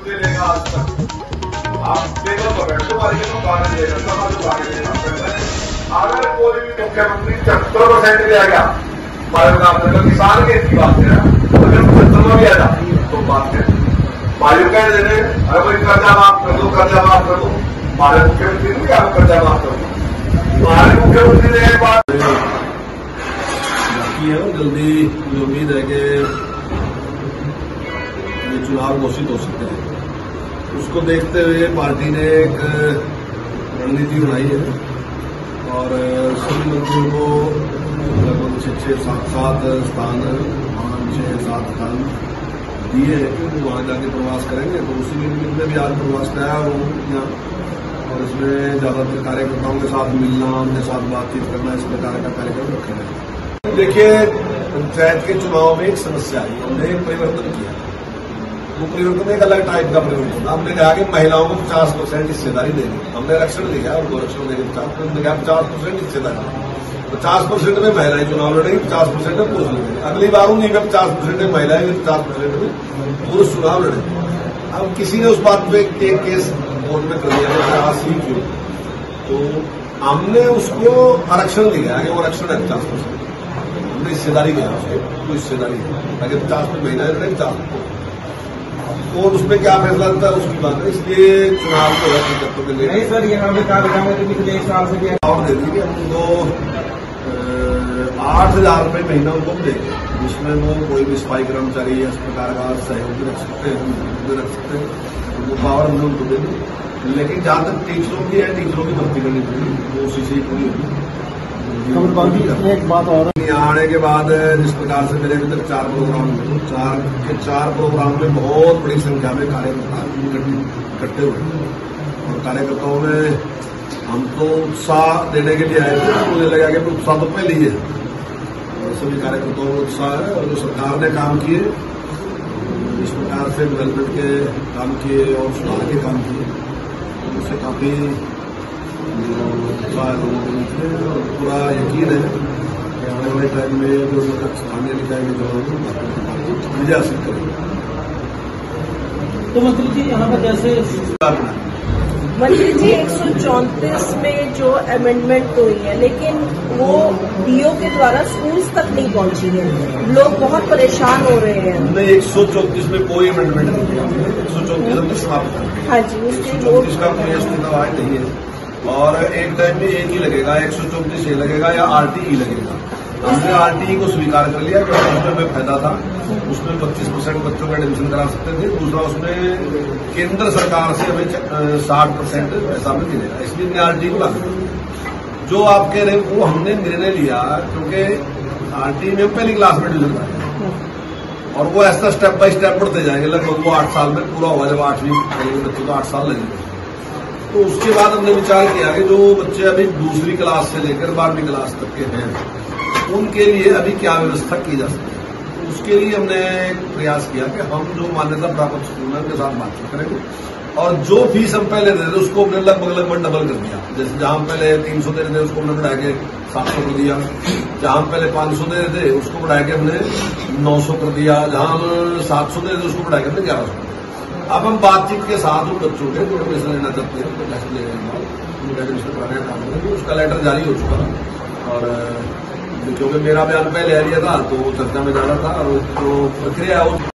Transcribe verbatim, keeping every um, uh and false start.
से लेकर आज तक आप टेबल पर बैठो वाले को कागज देगा, सभा को कागज देगा। अगर कोई भी मुख्यमंत्री सत्तर परसेंट ले आएगा तो किसान के इसकी बात है, अगर सत्तर भी आएगा तो बात है मालूम कह दे रहे। अरे भाई कर्जा माफ कर दो, कर्जा माफ कर दो, हमारे मुख्यमंत्री ने क्या कर्जा माफ कर दो, हमारे मुख्यमंत्री ने एक बात बाकी है। जल्दी मुझे उम्मीद है कि ये चुनाव घोषित हो सकते हैं। उसको देखते हुए पार्टी ने एक रणनीति बनाई है और सभी मंत्रियों को लगभग छह छह सात सात स्थान पाँच छह सात स्थान दिए हैं कि वो वहाँ जाके प्रवास करेंगे। तो उसी मीटिंग में भी आज प्रवास कराया वो यहाँ, और इसमें ज्यादातर कार्यकर्ताओं के साथ मिलना, उनके साथ बातचीत करना, इस प्रकार का कार्यक्रम रखे हैं। देखिए, पंचायत के चुनाव में एक समस्या आई, हमने एक परिवर्तन किया। वो परिवर्तन एक अलग टाइप का परिवर्तन। हमने कहा कि महिलाओं को पचास परसेंट हिस्सेदारी देनी। हमने आरक्षण दिया, उनको आरक्षण देने पचास पचास परसेंट हिस्सेदारी, पचास परसेंट में महिलाएं चुनाव लड़ेंगी, पचास परसेंट में पुरुष लड़ेंगे। अगली बार उन्हीं में पचास परसेंट में महिलाएं, पचास परसेंट में पुरुष चुनाव लड़ेंगे। अब किसी ने उस बात पे एक केस कोर्ट में कर दिया है, क्यों? तो हमने उसको आरक्षण दिया कि वो आरक्षण है पचास परसेंट, हमने हिस्सेदारी किया उसको, कोई हिस्सेदारी है ताकि पचास में महिलाएं लड़े, पचास और उसमें क्या फैसला होता है उसकी बात है। इसलिए चुनाव को तत्व के लिए नहीं सर, यहाँ पे क्या बताऊंगा कि पिछले एक साल से भी और दे दीजिए उनको आठ हजार रुपये महीना उनको देंगे, जिसमें वो कोई भी सफाई कर्मचारी या इस प्रकार का सहयोग भी रख सकते हैं, रख सकते हैं उनको पावर हमने उनको दे दी। लेकिन जहां तक टीचरों की है, टीचरों की भर्ती करनी पड़ेगी, वो उसी से ही पूरी होगी। एक बात और, यहाँ आने के बाद जिस प्रकार से मेरे अभी तक चार प्रोग्राम हुए, चार के चार प्रोग्राम में बहुत बड़ी संख्या में कार्यकर्ता इकट्ठे हुए और कार्यकर्ताओं में हम तो उत्साह देने के लिए आए थे। मुझे लगा कि उत्साह तो पहले ही है, सभी कार्यकर्ताओं में उत्साह है और जो सरकार ने काम किए, इस प्रकार से डेवलपमेंट के काम किए और सुधार के काम किए, उससे काफी उत्साह लोगों के बीच में और पूरा यकीन है कि आने वाले टाइम में जो स्थानीय निकाय के जो विजय हासिल करेंगे। तो मंत्री जी यहाँ पर जैसे मंत्री जी एक सौ चौंतीस में जो अमेंडमेंट हुई है, लेकिन वो डीओ के द्वारा स्कूल्स तक नहीं पहुंची है, लोग बहुत परेशान हो रहे हैं। हमने एक सौ चौंतीस में कोई अमेंडमेंट नहीं किया, एक सौ चौंतीस हमने समाप्त कर दिया। हाँ जी, एक सौ चौंतीस का कोई अस्तित्व आज नहीं है और एक टाइम में एक ही लगेगा, एक सौ चौंतीस ये लगेगा या आरटीई लगेगा। हमने आरटीई को स्वीकार कर लिया क्योंकि उसमें फायदा था, उसमें पच्चीस परसेंट बच्चों का एडमिशन करा सकते थे। दूसरा, उसमें केंद्र सरकार से हमें साठ परसेंट पैसा भी मिलेगा, इसलिए हमने आरटीई को लागू किया। जो आप कह रहे हैं वो हमने निर्णय लिया क्योंकि आरटीई में पहली क्लास में एडमिशन कराया और वो ऐसा स्टेप बाय स्टेप बढ़ते जाएंगे, लगभग वो आठ साल में पूरा होगा। जब आठवीं पहले बच्चे तो आठ साल लगेंगे, तो उसके बाद हमने विचार किया कि जो बच्चे अभी दूसरी क्लास से लेकर बारहवीं क्लास तक के हैं उनके लिए अभी क्या व्यवस्था की जा सकती है। तो उसके लिए हमने प्रयास किया कि हम जो मान्यता प्राप्त स्कूल है उनके साथ बातचीत करेंगे और जो फीस हम पहले दे रहे उसको हमने लगभग लगभग डबल कर दिया। जैसे जहां पहले तीन सौ दे रहे थे उसको हमने बढ़ा के सात सौ कर दिया, जहां पहले पांच सौ दे रहे थे उसको बढ़ा के हमने नौ सौ कर दिया, जहां हम सात सौ दे रहे थे उसको बढ़ा के हमने ग्यारह सौ। अब हम बातचीत के साथ उन बच्चों के जो एडमिशन लेना चाहते हैं तो टेस्ट ले रहे एडमिशन कराने का काम करेंगे। उसका लेटर जारी हो चुका है और क्योंकि मेरा बयान पहले आ लिया था तो चर्चा में जा रहा था और तो प्रक्रिया